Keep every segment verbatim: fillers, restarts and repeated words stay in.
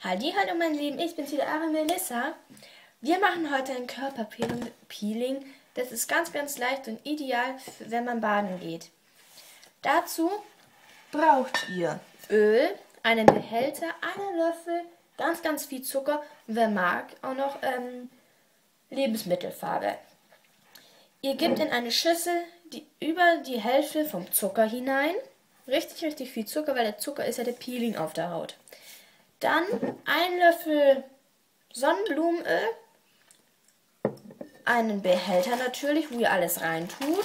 Halli, hallo mein Lieben, ich bin's wieder, eure Melissa. Wir machen heute ein Körperpeeling. Das ist ganz, ganz leicht und ideal, wenn man baden geht. Dazu braucht ihr Öl, einen Behälter, einen Löffel, ganz, ganz viel Zucker und wer mag, auch noch ähm, Lebensmittelfarbe. Ihr gebt in eine Schüssel die, über die Hälfte vom Zucker hinein. Richtig, richtig viel Zucker, weil der Zucker ist ja der Peeling auf der Haut. Dann ein Löffel Sonnenblumenöl, einen Behälter natürlich, wo ihr alles reintut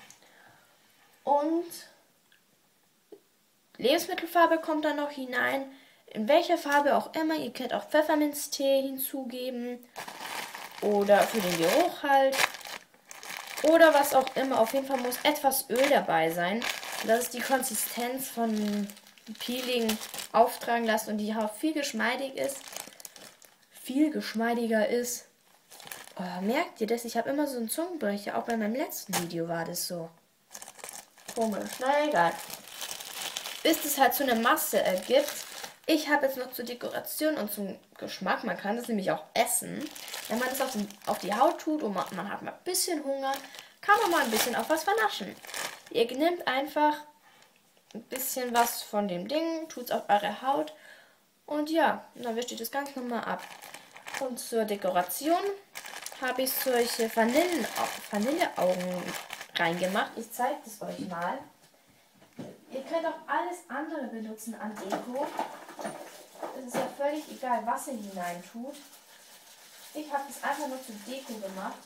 und Lebensmittelfarbe kommt dann noch hinein, in welcher Farbe auch immer. Ihr könnt auch Pfefferminztee hinzugeben oder für den Geruch halt oder was auch immer. Auf jeden Fall muss etwas Öl dabei sein, dass es die Konsistenz von Peeling auftragen lässt und die Haut viel geschmeidig ist, viel geschmeidiger ist. Oh, merkt ihr das? Ich habe immer so einen Zungenbrecher. Auch bei meinem letzten Video war das so. Komisch. Na egal. Bis es halt so eine Masse ergibt. Ich habe jetzt noch zur Dekoration und zum Geschmack, man kann das nämlich auch essen. Wenn man das auf, den, auf die Haut tut und man, man hat mal ein bisschen Hunger, kann man mal ein bisschen auf was vernaschen. Ihr nehmt einfach ein bisschen was von dem Ding, tut es auf eure Haut und ja, dann wischt ihr das ganz normal ab. Und zur Dekoration habe ich solche Vanillen, Vanilleaugen reingemacht. Ich zeige das euch mal. Ihr könnt auch alles andere benutzen an Deko. Es ist ja völlig egal, was ihr hinein tut. Ich habe das einfach nur zur Deko gemacht.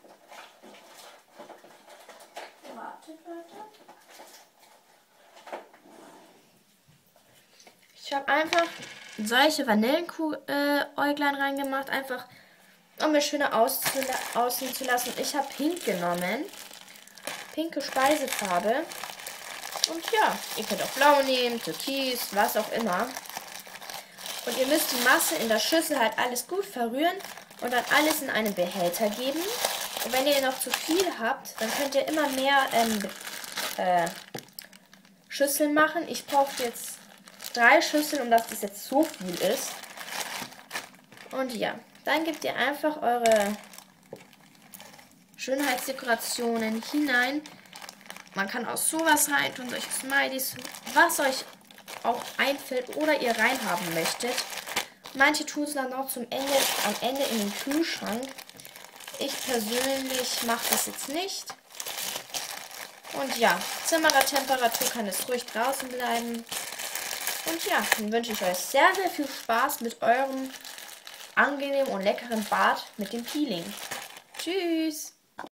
Wartet, Leute. Ich habe einfach solche Vanilleäuglein reingemacht, einfach um es schöner aussehen zu lassen. Ich habe Pink genommen, pinke Speisefarbe. Und ja, ihr könnt auch blau nehmen, türkis, was auch immer. Und ihr müsst die Masse in der Schüssel halt alles gut verrühren und dann alles in einen Behälter geben. Und wenn ihr noch zu viel habt, dann könnt ihr immer mehr ähm, äh, Schüsseln machen. Ich brauche jetzt drei Schüsseln, um dass das jetzt so viel ist. Und ja, dann gebt ihr einfach eure Schönheitsdekorationen hinein. Man kann auch sowas reintun, solche Smileys, was euch auch einfällt oder ihr reinhaben möchtet. Manche tun es dann auch zum Ende, am Ende in den Kühlschrank. Ich persönlich mache das jetzt nicht. Und ja, Zimmertemperatur kann es ruhig draußen bleiben. Und ja, dann wünsche ich euch sehr, sehr viel Spaß mit eurem angenehmen und leckeren Bad mit dem Peeling. Tschüss!